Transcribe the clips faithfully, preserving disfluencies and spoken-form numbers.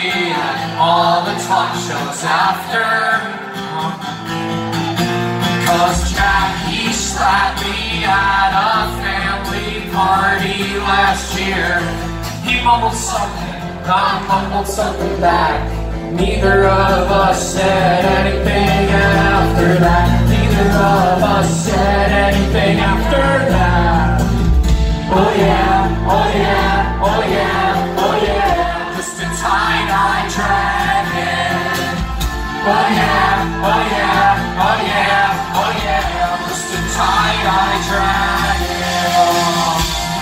party and all the talk shows after. Cause Jack, he slapped me at a family party last year. He mumbled something, I mumbled something back. Neither of us said anything after that. Neither of us said anything after that. Oh yeah, oh yeah, oh yeah, oh yeah. Just a tie-dye dragon. Oh yeah, oh yeah, oh yeah, oh yeah. Just a tie-dye dragon.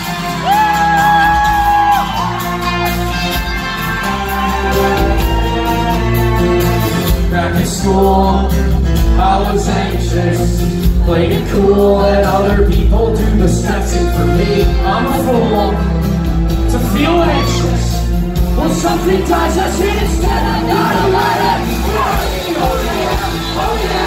Back in school, I was anxious, played it cool, and other people do the stressing for me. I'm a fool to feel anxious. When something dies, I see instead I gotta let it. Oh yeah, oh yeah.